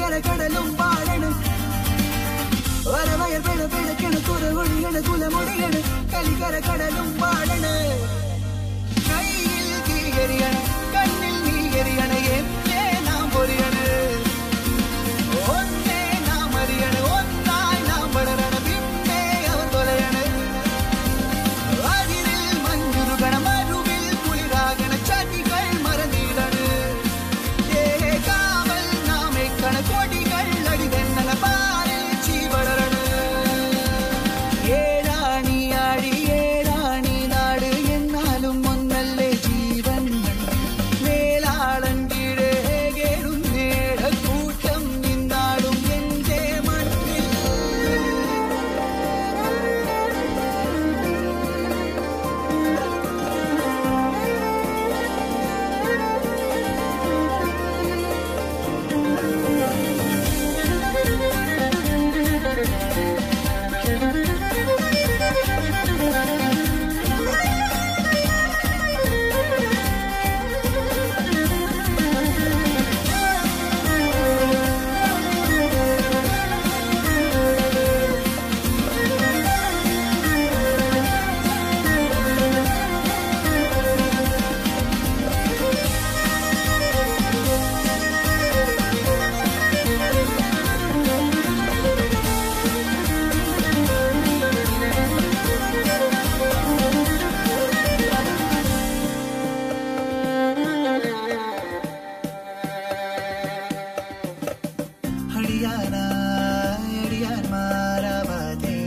കടലും പാടണം വരവയർ പിഴ പിഴക്കണ കുറവൊഴിയണ കുലമൊഴിയണ കലികര കടലും പാടണ കയ്യിൽ തീകരിയണ കണ്ണിൽ നീകരിയണ എന്നെ നാം പൊരിയണ ഒന്നേ നാം അറിയണ ഒന്നായി നാം വളരണ പിന്നെ അവർ തൊലയണ അതിരിൽ മഞ്ഞുരുകണ മരുവിൽ കുളിരാകണ ചതികൾ മറന്നിടണ കാവൽ നാമേക്കണ കൊടികൾ അടിതെന്നല പാലിൽ ചീവളരണ ഏഴാണി ആടി ഏഴാണി നാട് എന്നാലും ഒന്നല്ലേ ജീവൻ വേലാളൻ കീഴേ കേടും നേടക്കൂട്ടം നിന്നാടും എന്റെ മണ്ണിൽ അടിയാന്മാരാവാതെ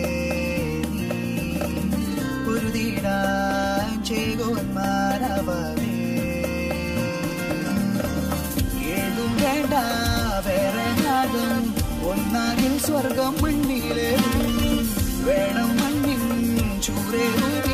പൊരുതിടാൻ ചേകോന്മാരാവാതെ ഏതും വേണ്ട വേറെ നാദം ഒന്നാകിൽ സ്വർഗം മണ്ണിലെ വേണം മണ്ണിൻ ചൂരേ